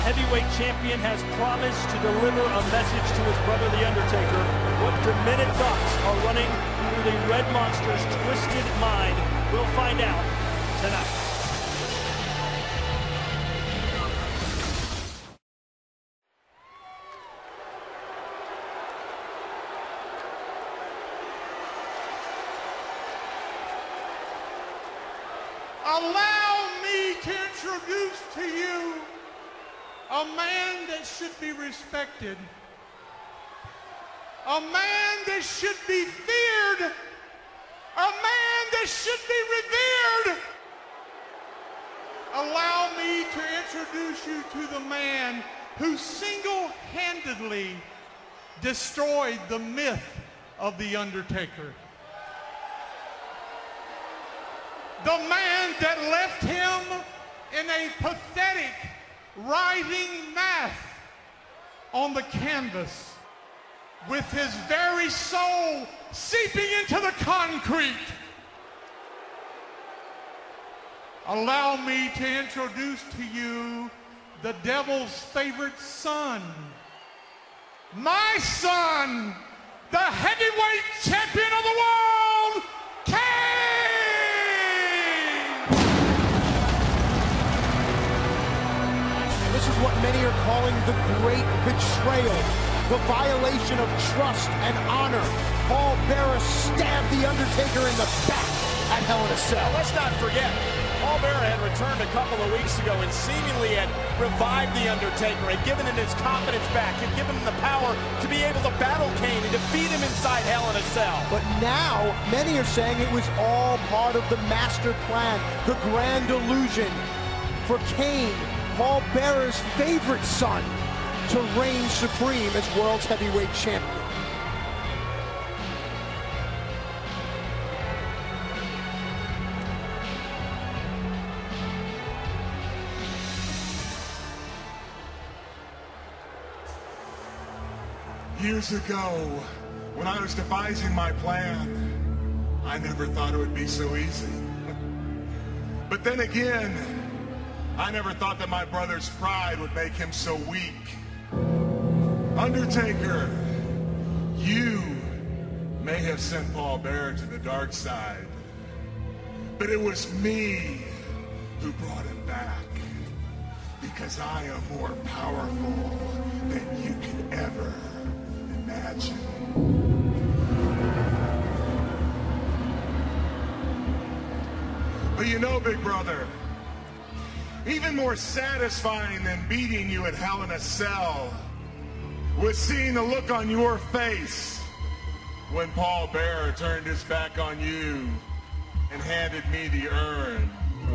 heavyweight champion has promised to deliver a message to his brother, The Undertaker. What demented thoughts are running through the Red Monster's twisted mind? We'll find out tonight. Allow me to introduce to you a man that should be respected, a man that should be feared, a man that should be revered. Allow me to introduce you to the man who single-handedly destroyed the myth of The Undertaker. The man that left him in a pathetic, writhing mass on the canvas, with his very soul seeping into the concrete. Allow me to introduce to you the devil's favorite son, my son, the heavyweight champion of the world, Kane! This is what many are calling the great betrayal, the violation of trust and honor. Paul Bearer stabbed The Undertaker in the back at Hell in a Cell. Let's not forget, Paul Bearer had returned a couple of weeks ago and seemingly had revived The Undertaker, had given him his confidence back, had given him the power to be able to battle Kane and defeat him inside Hell in a Cell. But now, many are saying it was all part of the master plan, the grand illusion for Kane, Paul Bearer's favorite son, to reign supreme as world's heavyweight champion. Years ago, when I was devising my plan, I never thought it would be so easy. But then again, I never thought that my brother's pride would make him so weak. Undertaker, you may have sent Paul Bearer to the dark side, but it was me who brought him back, because I am more powerful than you could ever imagine. But you know, big brother, even more satisfying than beating you at Hell in a Cell was seeing the look on your face when Paul Bearer turned his back on you and handed me the urn,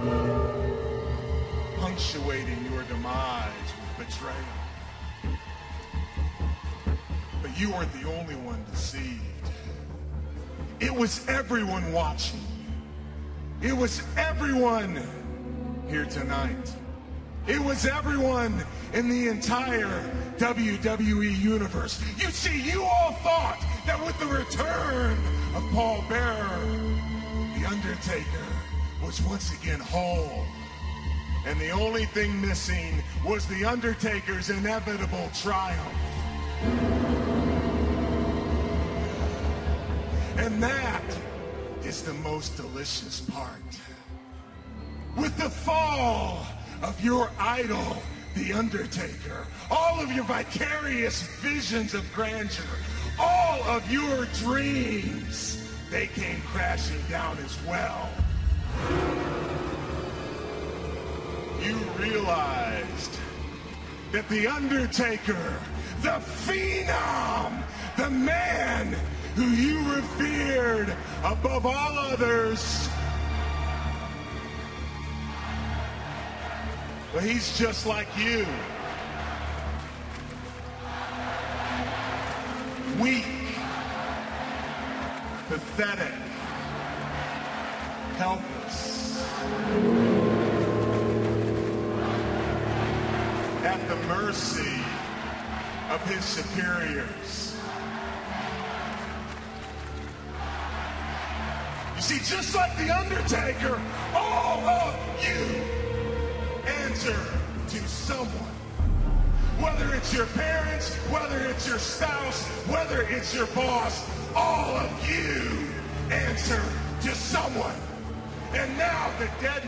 punctuating your demise with betrayal. But you weren't the only one deceived. It was everyone watching. It was everyone here tonight. It was everyone in the entire WWE universe. You see, you all thought that with the return of Paul Bearer, The Undertaker was once again whole. And the only thing missing was The Undertaker's inevitable triumph. And that is the most delicious part. With the fall of your idol, The Undertaker, all of your vicarious visions of grandeur, all of your dreams, they came crashing down as well. You realized that The Undertaker, the phenom, the man who you revered above all others, but he's just like you. Weak, pathetic, helpless, at the mercy of his superiors. You see, just like The Undertaker, all of you answer to someone. Whether it's your parents, whether it's your spouse, whether it's your boss, all of you answer to someone. And now the dead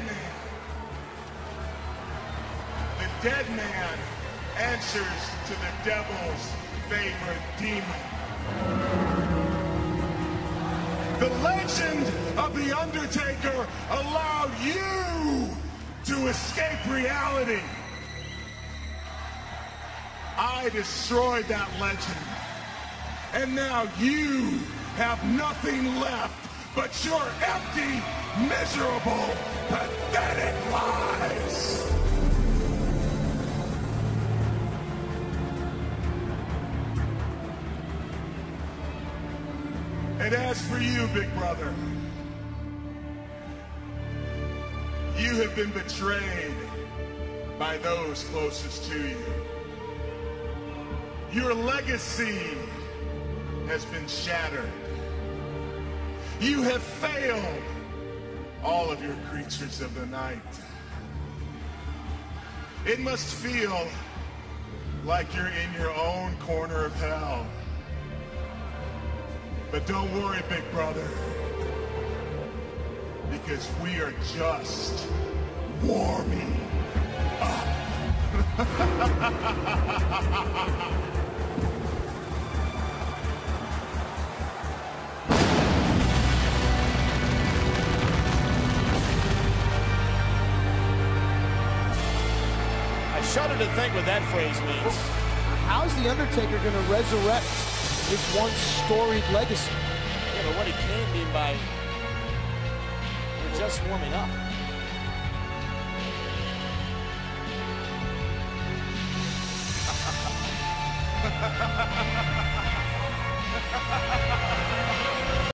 man answers to the devil's favorite demon. The legend of the Undertaker allowed you to escape reality. I destroyed that legend. And now you have nothing left but your empty, miserable, pathetic lies. And as for you, big brother, you have been betrayed by those closest to you. Your legacy has been shattered. You have failed all of your creatures of the night. It must feel like you're in your own corner of hell. But don't worry, big brother, because we are just warming up. I shudder to think what that phrase means. How's the Undertaker going to resurrect his once storied legacy? Yeah, but what did Kane mean by we're just warming up?